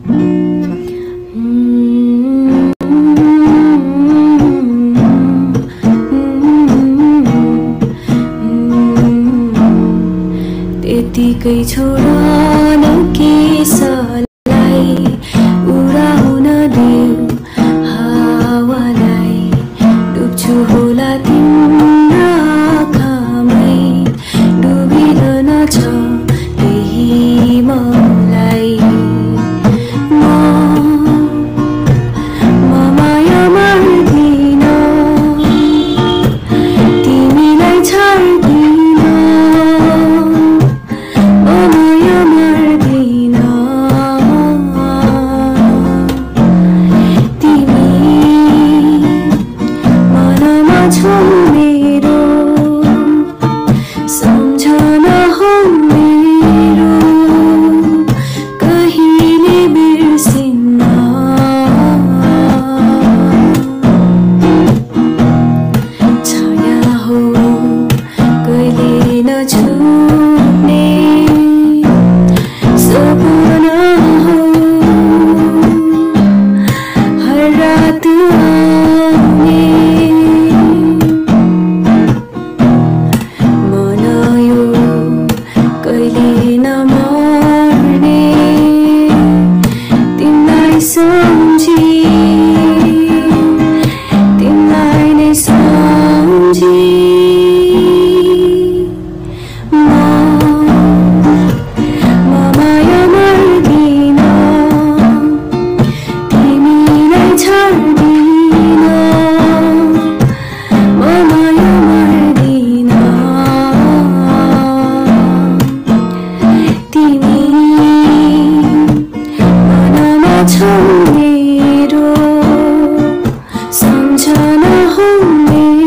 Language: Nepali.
त्यतिकै छोडा न केशलाई उडाउन देऊ हावालाई डुब्छु होला तिम्रो आँखामै डुबिरहन छ त्यही मलाई म माया मार्दिन तिमीलाई छाड्दिन माया मार्दिन तिमी मनमा छौ मेरो सम्झना हो मेरो कहिले बिर्सिन्न छाया हो कहिले नछुट्ने सपना हो हर रात आउने मन यो कहिले नमर्ने तिमीलाई सम्झी तिमीलाई नै सम्झी माया मार्दिन तिमीलाई छाड्दिन माया मार्दिन तिमी मनमा छौ मेरो सम्झना हो मेरो